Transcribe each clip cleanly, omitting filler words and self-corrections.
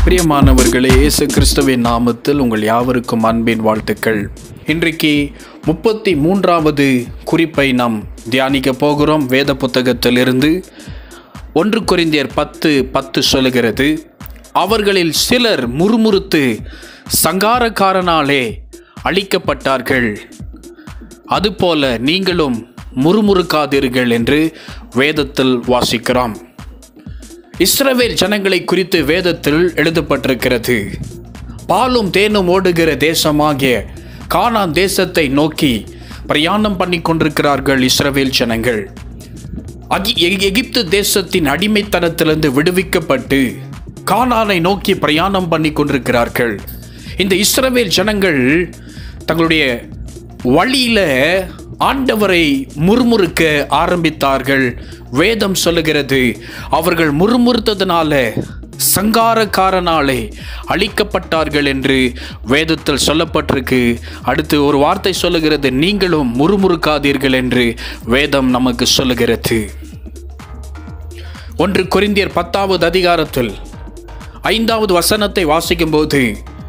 பிரியமானவர்களே, இயேசு கிறிஸ்துவின் நாமத்தில் உங்கள் யாவருக்கும் அன்பின் வாழ்த்துக்கள். இன்றைக்கு 33வது குறிப்பை நாம் தியானிக்க போகிறோம். வேத புத்தகத்திலிருந்து 1 கொரிந்தியர் 10:10 சொல்லுகிறது, அவர்களில் சிலர் முறுமுறுத்து சங்காரக்காரனாலே அழிக்கப்பட்டார்கள், அதுபோல நீங்களும் முறுமுறுக்காதீர்கள் என்று வேதத்தில் வாசிக்கிறோம். இஸ்ரவேல் ஜனங்களை குறித்து வேதத்தில் எழுதப்பட்டிருக்கிறது. பாலும் தேனும் ஓடுகிற தேசமாகிய கானான் தேசத்தை நோக்கி பிரயாணம் பண்ணி கொண்டிருக்கிறார்கள் இஸ்ரவேல் ஜனங்கள். எகிப்து தேசத்தின் அடிமைத்தனத்திலிருந்து விடுவிக்கப்பட்டு கானானை நோக்கி பிரயாணம் பண்ணி கொண்டிருக்கிறார்கள். இந்த இஸ்ரவேல் ஜனங்கள் தங்களுடைய வழியில ஆண்டவரை முறுமுறுக்க ஆரம்பித்தார்கள். வேதம் சொல்லுகிறது, அவர்கள் முறுமுறுத்ததினால சங்காரக்காரனாலே அழிக்கப்பட்டார்கள் என்று வேதத்தில் சொல்லப்பட்டிருக்கு. அடுத்து ஒரு வார்த்தை சொல்லுகிறது, நீங்களும் முறுமுறுக்காதீர்கள் என்று வேதம் நமக்கு சொல்லுகிறது. 1 கொரிந்தியர் 10வது அதிகாரத்தில் 5வது வசனத்தை வாசிக்கும் போது,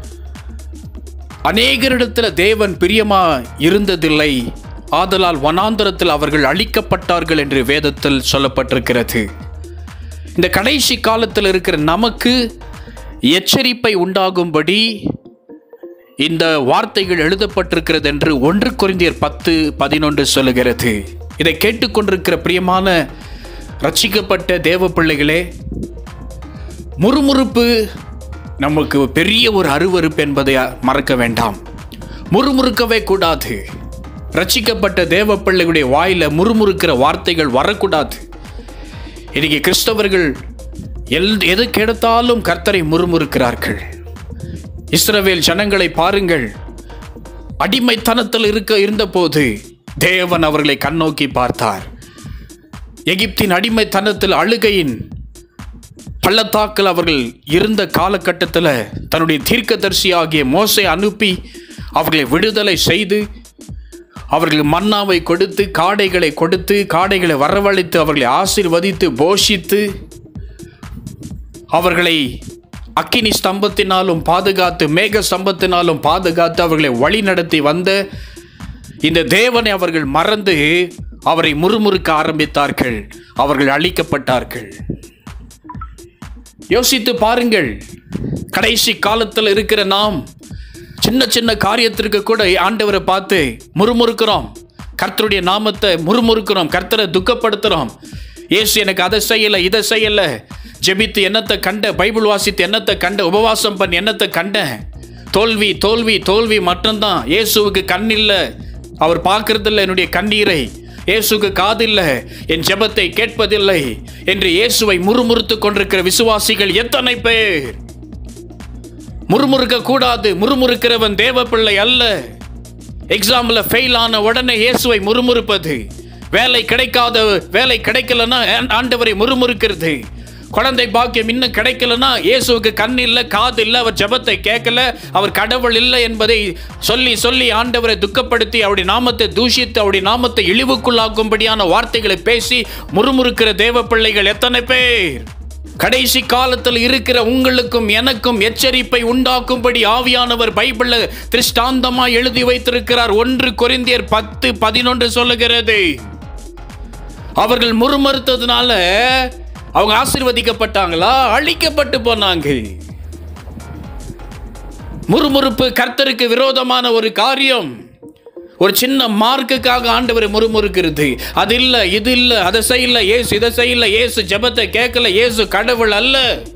அநேகரிடத்தில் தேவன் பிரியமா இருந்ததில்லை, ஆதலால் வனாந்தரத்தில் அவர்கள் அழிக்கப்பட்டார்கள் என்று வேதத்தில் சொல்லப்பட்டிருக்கிறது. இந்த கடைசி காலத்தில் இருக்கிற நமக்கு எச்சரிப்பை உண்டாகும்படி இந்த வார்த்தைகள் எழுதப்பட்டிருக்கிறது என்று 1 கொரிந்தியர் 10:11 சொல்லுகிறது. இதை கேட்டுக்கொண்டிருக்கிற பிரியமான ரட்சிக்கப்பட்ட தேவ பிள்ளைகளே, முறுமுறுப்பு நமக்கு பெரிய ஒரு அருவருப்பு என்பதை மறக்க வேண்டாம். முறுமுறுக்கவே கூடாது. ரட்சிக்கப்பட்ட தேவ பிள்ளைகளுடைய வாயில முறுமுறுக்கிற வார்த்தைகள் வரக்கூடாது. இன்னைக்கு கிறிஸ்தவர்கள் எது கெடுத்தாலும் கர்த்தரை முறுமுறுக்கிறார்கள். இஸ்ரவேல் ஜனங்களை பாருங்கள், அடிமைத்தனத்தில் இருந்த போது தேவன் அவர்களை கண்ணோக்கி பார்த்தார். எகிப்தின் அடிமைத்தனத்தில் அழுகையின் பள்ளத்தாக்கில் அவர்கள் இருந்த காலகட்டத்தில் தன்னுடைய தீர்க்கதரிசியாகிய மோசே அனுப்பி அவர்களை விடுதலை செய்து, அவர்கள் மன்னாவை கொடுத்து, காடைகளை கொடுத்து, காடைகளை வரவழைத்து, அவர்களை ஆசீர்வதித்து போஷித்து, அவர்களை அக்கினி ஸ்தம்பத்தினாலும் பாதுகாத்து, மேக ஸ்தம்பத்தினாலும் பாதுகாத்து அவர்களை வழி நடத்தி வந்த இந்த தேவனை அவர்கள் மறந்து அவரை முறுமுறுக்க ஆரம்பித்தார்கள். அவர்கள் அழிக்கப்பட்டார்கள். யோசித்து பாருங்கள், கடைசி காலத்தில் இருக்கிற நாம் சின்ன சின்ன காரியத்திற்கு கூட ஆண்டவரை பார்த்து முறுமுறுக்கிறோம். கர்த்தருடைய நாமத்தை முறுமுறுக்கிறோம், கர்த்தரை துக்கப்படுத்துகிறோம். இயேசு எனக்கு அதை செய்யலை, இதை செய்யலை, ஜெபித்து என்னத்தை கண்ட, பைபிள் வாசித்து என்னத்தை கண்ட, உபவாசம் பண்ணி என்னத்தை கண்ட, தோல்வி தோல்வி தோல்வி மட்டும்தான். இயேசுவுக்கு கண் இல்லை, அவர் பார்க்கறதில்லை என்னுடைய கண்ணீரை, இயேசுக்கு காதில்லை, என் ஜெபத்தை கேட்பதில்லை என்று இயேசுவை முறுமுறுத்து கொண்டிருக்கிற விசுவாசிகள் எத்தனை பேர்? முறுமுறுக்க கூடாது. முறுமுறுக்கிறவன் தேவ பிள்ளை அல்ல. எக்ஸாம்ல ஃபெயில் ஆன உடனே இயேசுவை முறுமுறுப்பது, வேலை கிடைக்கலன்னா ஆண்டவரை முறுமுறுக்கிறது, குழந்தை பாக்கியம் இன்னும் கிடைக்கலன்னா இயேசுவுக்கு கண் இல்லை, காது இல்லை, அவர் ஜெபத்தை கேட்கல, அவர் கடவுள் இல்லை என்பதை சொல்லி சொல்லி ஆண்டவரை துக்கப்படுத்தி, அவருடைய நாமத்தை தூஷித்து, அவருடைய நாமத்தை இழிவுக்குள்ளாக்கும்படியான வார்த்தைகளை பேசி முறுமுறுக்கிற தேவ பிள்ளைகள் எத்தனை பேர்? கடைசி காலத்தில் இருக்கிற உங்களுக்கும் எனக்கும் எச்சரிப்பை உண்டாக்கும்படி ஆவியானவர் பைபிள்ல திருஷ்டாந்தமாய் எழுதி வைத்திருக்கிறார். 1 கொரிந்தியர் 10:11 சொல்லுகிறது, அவர்கள் முறுமுறுத்ததுனால அவங்க ஆசீர்வதிக்கப்பட்டாங்களா? அழிக்கப்பட்டு போனாங்க. முறுமுறுப்பு கர்த்தருக்கு விரோதமான ஒரு காரியம். ஒரு சின்ன மார்க்குக்காக ஆண்டவரை முறுமுறுக்கிறது, அது இல்லை, இது இல்லை, அதை செய்யல, இயேசு இதை செய்யல, இயேசு ஜெபத்தை கேட்கல, இயேசு கடவுள் அல்ல.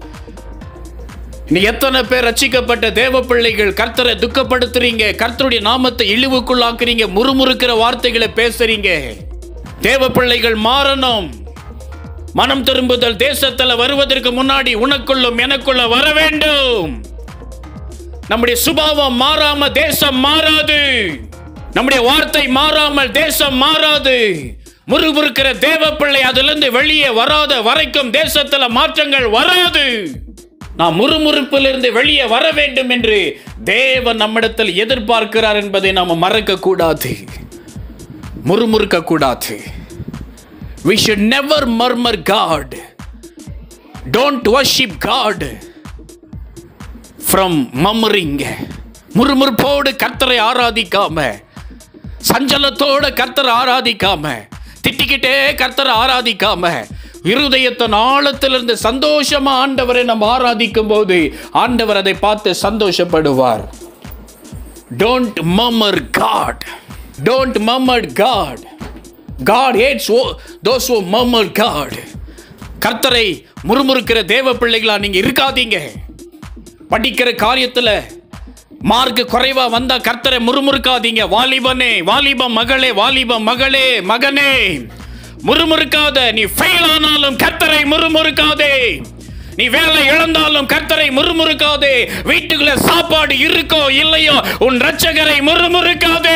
நீ எத்தனை பேர் ரட்சிக்கப்பட்ட தேவ பிள்ளைகள் கர்த்தரை துக்கப்படுத்துறீங்க, கர்த்தருடைய நாமத்தை இழிவுக்குள்ளாக்குறீங்க, முறுமுறுக்கிற வார்த்தைகளை பேசுறீங்க. தேவ பிள்ளைகள் மாறணும். மனம் திரும்புதல் தேசத்தில் வருவதற்கு முன்னாடி உனக்குள்ளும் எனக்குள்ள வர வேண்டும். நம்முடைய சுபாவம் மாறாம தேசம் மாறாது. நம்முடைய வார்த்தை மாறாமல் தேசம் மாறாது. முறுமுறுக்கிற தேவ பிள்ளை அதிலிருந்து வெளியே வராத வரைக்கும் தேசத்துல மாற்றங்கள் வராது. நாம் முறுமுறுப்பிலிருந்து வெளியே வர வேண்டும் என்று தேவன் நம்மிடத்தில் எதிர்பார்க்கிறார் என்பதை நாம் மறக்க கூடாது, முறுமுறுக்க கூடாது. We should never murmur God. Don't worship God. From மம்மரிங்க. முறுமுறுப்போடு கர்த்தரை ஆராதிக்காம, சஞ்சலத்தோட கர்த்தரை ஆராதிக்காம, திட்டிக்கிட்டே கர்த்தரை ஆராதிக்காம, இருதயத்தின் ஆழத்திலிருந்து சந்தோஷமா ஆண்டவரை நம்ம ஆராதிக்கும் போது ஆண்டவர் அதை பார்த்து சந்தோஷப்படுவார். Don't murmur God. Don't murmur God. God hates those who murmur God. கர்த்தரை முறுமுறுக்கிற தேவ பிள்ளைகளா நீங்க இருக்காதீங்க. படிக்கிற காரியத்துல மார்க் குறைவா வந்தா கர்த்தரை முறுமுறுக்காதீங்க. வாலிபனே, வாலிப மகளே, வாலிப மகளே, மகனே, முறுமுறுக்காத. நீ ஃபெயில் ஆனாலும் கர்த்தரை முறுமுறுக்காதே. நீ வேலை இழந்தாலும் கர்த்தரை முறுமுறுக்காதே. வீட்டுக்குள்ள சாப்பாடு இருக்கோ இல்லையோ உன் இரட்சகரை முறுமுறுக்காதே.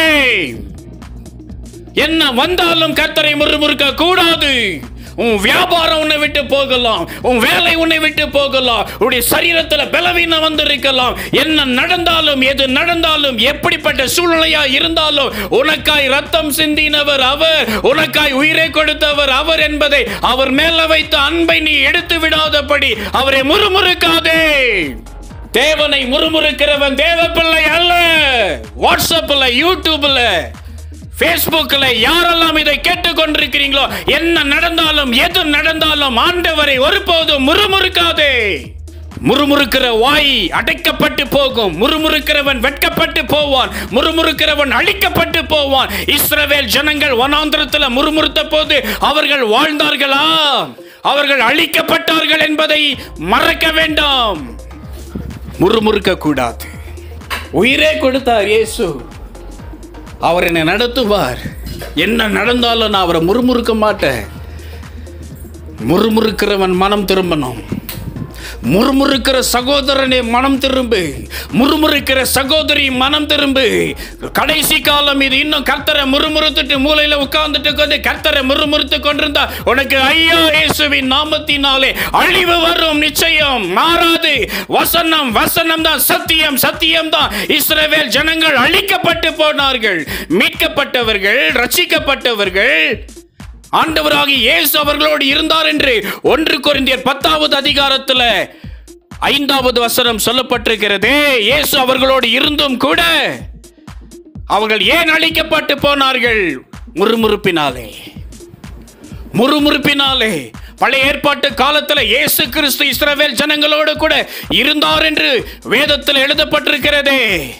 என்ன வந்தாலும் கர்த்தரை முறுமுறுக்க கூடாது. உன் வியாபாரம் உன்னை விட்டு போகலாம், உன் வேலை உன்னை விட்டு போகலாம், உன்னுடைய சரீரத்தில் பலவீனம் வந்திருக்கலாம். என்ன நடந்தாலும், எது நடந்தாலும், எப்படிப்பட்ட சூழ்நிலையா இருந்தாலும் உனக்காய் ரத்தம் சிந்தினவர் அவர், உனக்காய் உயிரை கொடுத்தவர் அவர் என்பதை, அவர் மேல வைத்த அன்பை நீ எடுத்து விடாதபடி அவரை முறுமுறுக்காதே. தேவனை முறுமுறுக்கிறவன் தேவ பிள்ளை அல்ல. வாட்ஸ்அப்ல, யூடியூப்ல, பேஸ்புக்ல யாரெல்லாம் இதை கேட்டுக் கொண்டிருக்கிறீங்களோ, என்ன நடந்தாலும் எது நடந்தாலும் ஆண்டவரை ஒருபோதும் முறுமுறுக்காதே. முறுமுறுக்கிற வாய் அடைக்கப்பட்டு போகும். முறுமுறுக்கிறவன் வெட்கப்பட்டு போவான். முறுமுறுக்கிறவன் அழிக்கப்பட்டு போவான். இஸ்ரவேல் ஜனங்கள் வனாந்திரத்தில் முறுமுறுத்த போது அவர்கள் வாழ்ந்தார்களா? அவர்கள் அழிக்கப்பட்டார்கள் என்பதை மறக்க வேண்டாம். முறுமுறுக்க கூடாது. உயிரே கொடுத்தார் இயேசு. அவர் என்னை நடத்துவார். என்ன நடந்தாலும் நான் அவரை முறுமுறுக்க மாட்டேன். முறுமுறுக்கிறவன் மனம் திரும்பணும். முறுமுறுக்கிற சகோதரனே மனம் திரும்பு. முறுமுறுக்கிற சகோதரி மனம் திரும்பு. கடைசி காலம் இது. இன்னும் கர்த்தரை முறுமுறுத்துட்டு மூலையில உட்கார்ந்துட்டு கொண்டு கர்த்தரை முறுமுறுத்து கொண்டிருந்தா உனக்கு ஐயோ இயேசுவின் நாமத்தினாலே அழிவு வரும். நிச்சயம் மாறாது. வசனம் வசனம் தான், சத்தியம் சத்தியம் தான். இஸ்ரவேல் ஜனங்கள் அழிக்கப்பட்டு போனார்கள். மீட்கப்பட்டவர்கள், ரட்சிக்கப்பட்டவர்கள், ஆண்டவராகிய இயேசு அவர்களோடு இருந்தார் என்று 1 கொரிந்தியர் 10வது அதிகாரத்தில் 5வது வசனம் சொல்லப்பட்டிருக்கிறது. இயேசு அவர்களோடு இருந்தும் கூட அவர்கள் ஏன் அழிக்கப்பட்டு போனார்கள்? முறுமுறுப்பினாலே. முறுமுறுப்பினாலே. பழைய ஏற்பாட்டு காலத்தில் இயேசு கிறிஸ்து இஸ்ரவேல் ஜனங்களோடு கூட இருந்தார் என்று வேதத்தில் எழுதப்பட்டிருக்கிறதே.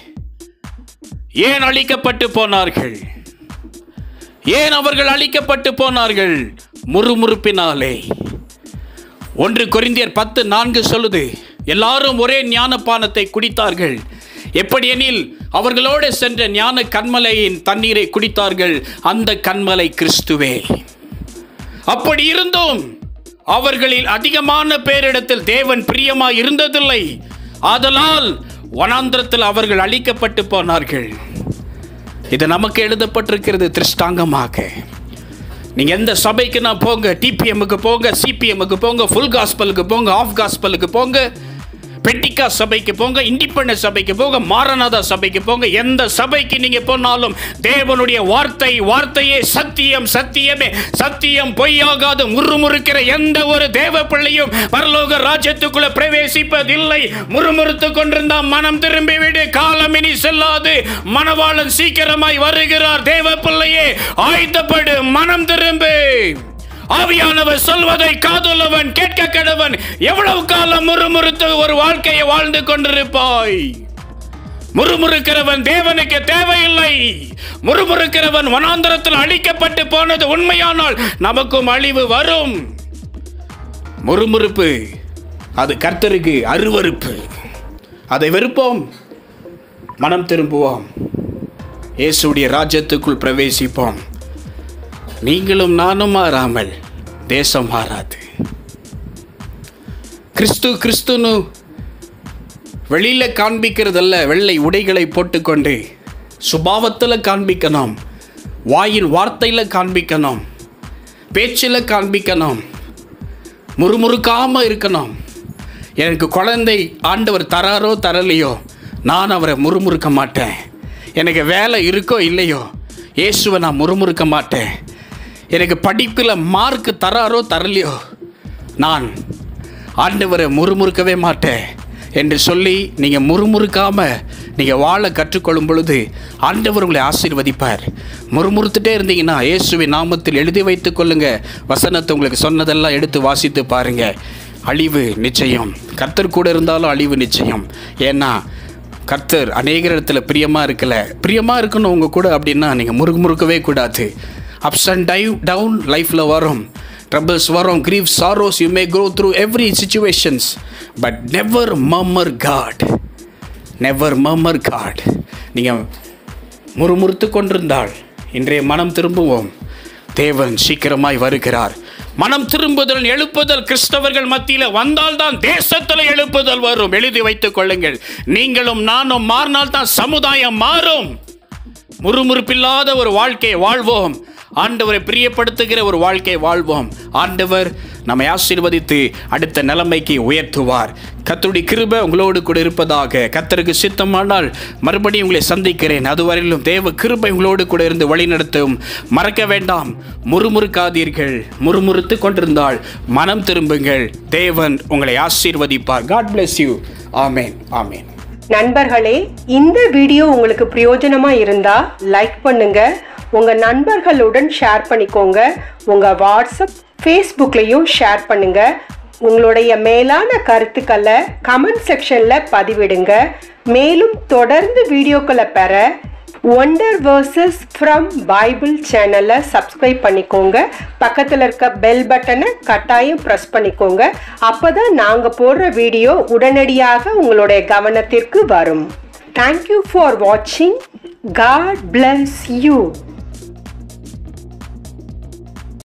ஏன் அழிக்கப்பட்டு போனார்கள்? ஏன் அவர்கள் அழிக்கப்பட்டு போனார்கள்? முறுமுறுப்பினாலே. 1 கொரிந்தியர் 10:4 சொல்லுது, எல்லாரும் ஒரே ஞானபானத்தை குடித்தார்கள். எப்படி எனில் அவர்களோடு சென்ற ஞான கன்மலையின் தண்ணீரை குடித்தார்கள். அந்த கன்மலை கிறிஸ்துவே. அப்படி இருந்தும் அவர்களில் அதிகமான பேரிடத்தில் தேவன் பிரியமாய் இருந்ததில்லை. ஆதலால் வனாந்திரத்தில் அவர்கள் அழிக்கப்பட்டு போனார்கள். இது நமக்கு எழுதப்பட்டிருக்கிறது திருஷ்டாங்கமாக. நீங்க எந்த சபைக்குன்னா போங்க, டிபிஎம்முக்கு போங்க, சிபிஎம்முக்கு போங்க, ஃபுல் காஸ்பலுக்கு போங்க, ஆஃப் காஸ்பலுக்கு போங்க, பெட்டிகா சபைக்கு போங்க, இண்டிபெண்டன்ட் சபைக்கு போங்க, மாரநாதா சபைக்கு போங்க. எந்த சபைக்கு நீங்க போனாலும் தேவனுடைய வார்த்தை வார்த்தையே சத்தியம், சத்தியமே சத்தியம், பொய்யாகாது. முறுமுறுக்கிற எந்த ஒரு தேவ பிள்ளையும் பரலோக ராஜ்யத்துக்குள்ள பிரவேசிப்பதில்லை. முறுமுறுத்து கொண்டிருந்தா மனம் திரும்பி விடு. காலம் இனி செல்லாது. மணவாளன் சீக்கிரமாய் வருகிறார். தேவ பிள்ளையே ஆயத்தப்படு, மனம் திரும்பு. ஆவியானவர் சொல்வதை காதுள்ளவன் கேட்க கடவன். எவ்வளவு காலம் முறுமுறுத்து ஒரு வாழ்க்கையை வாழ்ந்து கொண்டிருப்பாய்? முறுமுறுக்கிறவன் தேவனுக்கு தேவையில்லை. முறுமுறுக்கிறவன் வனாந்தரத்தில் அழிக்கப்பட்டு போனது உண்மையானால் நமக்கும் அழிவு வரும். முறுமுறுப்பு அது கர்த்தருக்கு அருவருப்பு. அதை வெறுப்போம், மனம் திரும்புவோம், இயேசுடைய ராஜ்யத்துக்குள் பிரவேசிப்போம். நீங்களும் நானும் மாறாமல் தேசம் மாறாது. கிறிஸ்து கிறிஸ்துன்னு வெளியில காண்பிக்கிறதல்ல. வெள்ளை உடைகளை போட்டுக்கொண்டு சுபாவத்தில் காண்பிக்கணும், வாயின் வார்த்தையில் காண்பிக்கணும், பேச்சில் காண்பிக்கணும், முறுமுறுக்காம இருக்கணும். எனக்கு குழந்தை ஆண்டவர் தராரோ தரலையோ நான் அவரை முறுமுறுக்க மாட்டேன். எனக்கு வேலை இருக்கோ இல்லையோ இயேசுவை நான் முறுமுறுக்க மாட்டேன். எனக்கு படிப்பில் மார்க் தராரோ தரலையோ நான் ஆண்டவரை முறுமுறுக்கவே மாட்டேன். என்று சொல்லி நீங்கள் முறுமுறுக்காமல் நீங்கள் வாழ கற்றுக்கொள்ளும் பொழுது ஆண்டவர் உங்களை ஆசீர்வதிப்பார். முறுமுறுத்துட்டே இருந்தீங்கன்னா இயேசுவின் நாமத்தில் எழுதி வைத்து கொள்ளுங்க. வசனத்தை உங்களுக்கு சொன்னதெல்லாம் எடுத்து வாசித்து பாருங்கள். அழிவு நிச்சயம். கர்த்தர் கூட இருந்தாலும் அழிவு நிச்சயம். ஏன்னா கர்த்தர் அநேக இடத்துல பிரியமாக இருக்கணும் உங்கள் கூட அப்படின்னா நீங்கள் முறுக்கவே கூடாது. அப்ஸ் அண்ட் டவுன் லைஃப்பில் வரும், ட்ரபிள்ஸ் வரும், grief, sorrows, you may go through every situations, but never murmur God. Never murmur God. நீங்கள் முறுமுறுத்து கொண்டிருந்தால் இன்றைய மனம் திரும்புவோம். தேவன் சீக்கிரமாய் வருகிறார். மனம் திரும்புதல், எழுப்புதல் கிறிஸ்தவர்கள் மத்தியில் வந்தால்தான் தேசத்தில் எழுப்புதல் வரும். எழுதி வைத்துக் கொள்ளுங்கள். நீங்களும் நானும் மாறினால்தான் சமுதாயம் மாறும். முறுமுறுப்பில்லாத ஒரு வாழ்க்கையை வாழ்வோம். ஆண்டவரை பிரியப்படுத்துகிற ஒரு வாழ்க்கையை வாழ்வோம். ஆண்டவர் நம்மை ஆசீர்வதித்து அடுத்த நிலைமைக்கு உயர்த்துவார். கர்த்தருடைய கிருபை உங்களோடு கூட இருப்பதாக. கர்த்தருக்கு சித்தமானால் மறுபடியும் உங்களை சந்திக்கிறேன். அதுவரையிலும் தேவ கிருபை உங்களோடு கூட இருந்து வழிநடத்தும். மறக்க வேண்டாம், முறுமுறுக்காதீர்கள். முறுமுறுத்து கொண்டிருந்தால் மனம் திரும்புங்கள். தேவன் உங்களை ஆசீர்வதிப்பார். God bless you. ஆமென், ஆமென். நண்பர்களே, இந்த வீடியோ உங்களுக்கு பிரயோஜனமா இருந்தா லைக் பண்ணுங்க, உங்க நண்பர்களுடன் ஷேர் பண்ணிக்கோங்க, உங்க வாட்ஸ்அப் ஃபேஸ்புக்லையும் ஷேர் பண்ணுங்க. உங்களுடைய மேலான கருத்துக்களை கமெண்ட் செக்ஷன்ல பதிவிடுங்க. மேலும் தொடர்ந்து வீடியோக்களை பெற ஒண்டர் வேர்சஸ் ஃப்ரம் பைபிள் சேனலை சப்ஸ்கிரைப் பண்ணிக்கோங்க. பக்கத்தில் இருக்க பெல் பட்டனை கட்டாயம் ப்ரெஸ் பண்ணிக்கோங்க. அப்போதான் நாங்கள் போடுற வீடியோ உடனடியாக உங்களுடைய கவனத்திற்கு வரும். தேங்க்யூ ஃபார் வாட்சிங். God bless you.